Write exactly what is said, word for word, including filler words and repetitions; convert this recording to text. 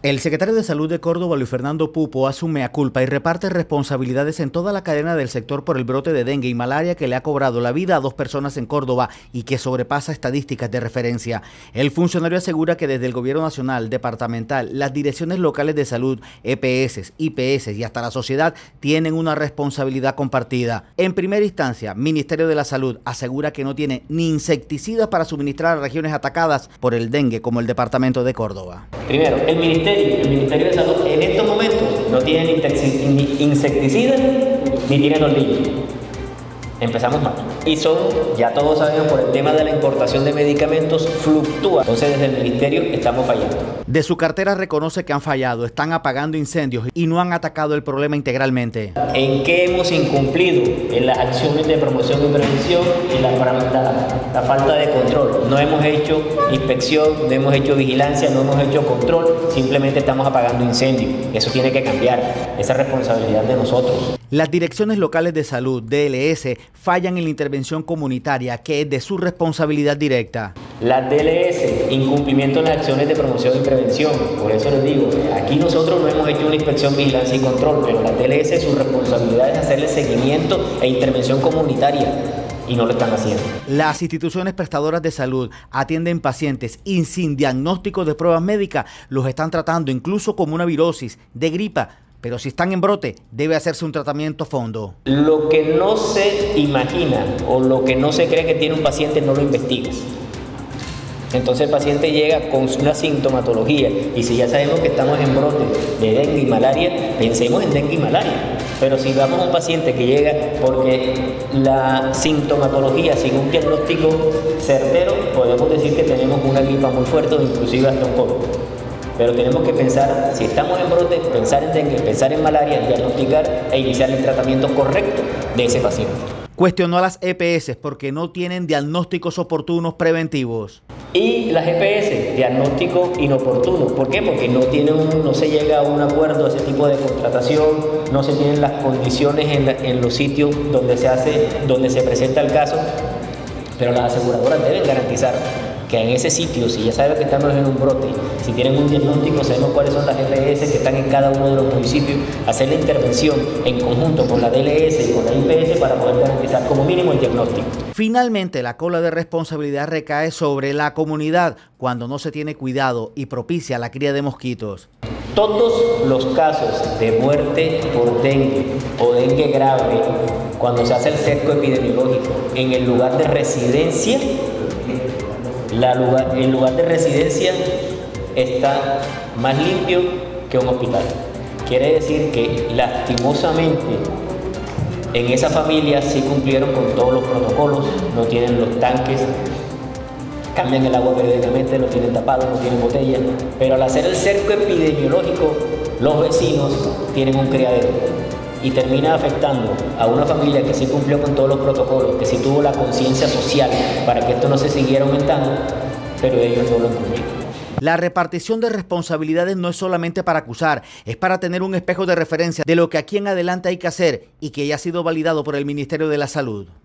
El secretario de Salud de Córdoba, Luis Fernando Pupo, asume a culpa y reparte responsabilidades en toda la cadena del sector por el brote de dengue y malaria que le ha cobrado la vida a dos personas en Córdoba y que sobrepasa estadísticas de referencia. El funcionario asegura que desde el gobierno nacional, departamental, las direcciones locales de salud, E P S, I P S y hasta la sociedad tienen una responsabilidad compartida. En primera instancia, Ministerio de la Salud asegura que no tiene ni insecticidas para suministrar a regiones atacadas por el dengue como el departamento de Córdoba. Primero, el Ministerio El Ministerio de Salud en estos momentos no tiene ni insecticidas ni tiene tornillos. Empezamos mal. Y son, ya todos sabemos, por el tema de la importación de medicamentos, fluctúa. Entonces desde el Ministerio estamos fallando. De su cartera reconoce que han fallado, están apagando incendios y no han atacado el problema integralmente. ¿En qué hemos incumplido? En las acciones de promoción y prevención y la, la, la falta de control. No hemos hecho inspección, no hemos hecho vigilancia, no hemos hecho control, simplemente estamos apagando incendios. Eso tiene que cambiar, esa es responsabilidad de nosotros. Las direcciones locales de salud, D L S, fallan en la intervención comunitaria, que es de su responsabilidad directa. Las D L S, incumplimiento en las acciones de promoción y prevención. Por eso les digo, aquí nosotros no hemos hecho una inspección, vigilancia y control, pero las D L S, su responsabilidad es hacerle seguimiento e intervención comunitaria. Y no lo están haciendo. Las instituciones prestadoras de salud atienden pacientes y sin diagnóstico de pruebas médicas los están tratando incluso como una virosis de gripa. Pero si están en brote, debe hacerse un tratamiento a fondo. Lo que no se imagina o lo que no se cree que tiene un paciente no lo investigas. Entonces el paciente llega con una sintomatología y si ya sabemos que estamos en brote de dengue y malaria, pensemos en dengue y malaria. Pero si vamos a un paciente que llega porque la sintomatología sin un diagnóstico certero, podemos decir que tenemos una gripa muy fuerte o inclusive hasta un COVID. Pero tenemos que pensar, si estamos en brote, pensar en dengue, pensar en malaria, diagnosticar e iniciar el tratamiento correcto de ese paciente. Cuestionó a las E P S porque no tienen diagnósticos oportunos preventivos. Y las E P S, diagnóstico inoportuno. ¿Por qué? Porque no, tiene un, no se llega a un acuerdo a ese tipo de contratación, no se tienen las condiciones en, la, en los sitios donde se hace, donde se presenta el caso, pero las aseguradoras deben garantizar que en ese sitio, si ya saben que estamos en un brote, si tienen un diagnóstico, sabemos cuáles son las E P S que están en cada uno de los municipios, hacer la intervención en conjunto con la D L S y con la I P S para poder garantizar como mínimo el diagnóstico. Finalmente, la cola de responsabilidad recae sobre la comunidad cuando no se tiene cuidado y propicia la cría de mosquitos. Todos los casos de muerte por dengue o dengue grave, cuando se hace el cerco epidemiológico en el lugar de residencia, La lugar, el lugar de residencia está más limpio que un hospital. Quiere decir que lastimosamente en esa familia sí cumplieron con todos los protocolos, no tienen los tanques, cambian el agua periódicamente, lo tienen tapado, no tienen botella, pero al hacer el cerco epidemiológico, los vecinos tienen un criadero. Y termina afectando a una familia que sí cumplió con todos los protocolos, que sí tuvo la conciencia social para que esto no se siguiera aumentando, pero ellos no lo han cumplido. La repartición de responsabilidades no es solamente para acusar, es para tener un espejo de referencia de lo que aquí en adelante hay que hacer y que ya ha sido validado por el Ministerio de la Salud.